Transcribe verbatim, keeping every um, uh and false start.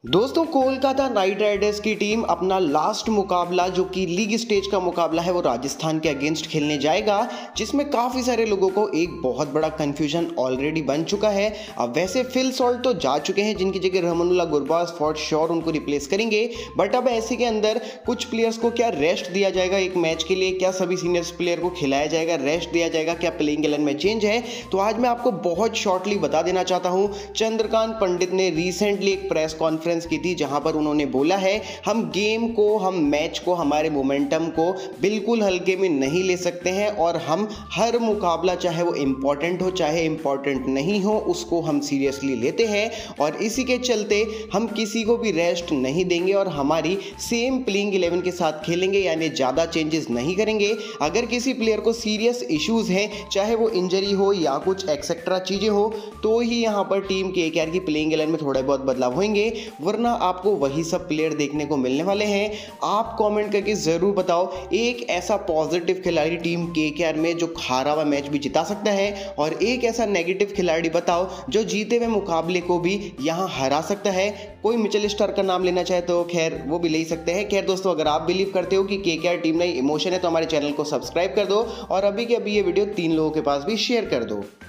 दोस्तों, Kolkata knight riders की team अपना लास्ट मुकाबला जो कि लीग स्टेज का मुकाबला है वो राजस्थान के अगेंस्ट खेलने जाएगा, जिसमें काफ़ी सारे लोगों को एक बहुत बड़ा कंफ्यूजन ऑलरेडी बन चुका है। अब वैसे फिल सॉल्ट तो जा चुके हैं, जिनकी जगह रहमानुल्लाह गुरबाज फॉर श्योर उनको रिप्लेस करेंगे। बट अब ऐसे के अंदर कुछ प्लेयर्स को क्या रेस्ट दिया जाएगा एक मैच के लिए? क्या सभी सीनियर्स प्लेयर को खिलाया जाएगा, रेस्ट दिया जाएगा? क्या प्लेइंग इलेवन में चेंज है? तो आज मैं आपको बहुत शॉर्टली बता देना चाहता हूँ। चंद्रकांत पंडित ने रिसेंटली एक प्रेस कॉन्फ्रेंस की थी, जहां पर उन्होंने बोला है हम गेम को, हम मैच को, हमारे मोमेंटम को बिल्कुल हल्के में नहीं ले सकते हैं और हम हर मुकाबला, चाहे वो इंपॉर्टेंट हो चाहे इंपॉर्टेंट नहीं हो, उसको हम सीरियसली लेते हैं और इसी के चलते हम किसी को भी रेस्ट नहीं देंगे और हमारी सेम प्लेइंग इलेवन के साथ खेलेंगे, यानी ज़्यादा चेंजेस नहीं करेंगे। अगर किसी प्लेयर को सीरियस इश्यूज हैं, चाहे वो इंजरी हो या कुछ एक्सेट्रा चीज़ें हो, तो ही यहाँ पर टीम के केकेआर की प्लेइंग इलेवन में थोड़े बहुत बदलाव होंगे, वरना आपको वही सब प्लेयर देखने को मिलने वाले हैं। आप कमेंट करके ज़रूर बताओ एक ऐसा पॉजिटिव खिलाड़ी टीम केकेआर में जो हारा हुआ मैच भी जिता सकता है, और एक ऐसा नेगेटिव खिलाड़ी बताओ जो जीते हुए मुकाबले को भी यहाँ हरा सकता है। कोई मिचेल स्टार्क का नाम लेना चाहे तो खैर वो भी ले सकते हैं। खैर दोस्तों, अगर आप बिलीव करते हो कि केकेआर टीम नई इमोशन है तो हमारे चैनल को सब्सक्राइब कर दो और अभी के अभी ये वीडियो तीन लोगों के पास भी शेयर कर दो।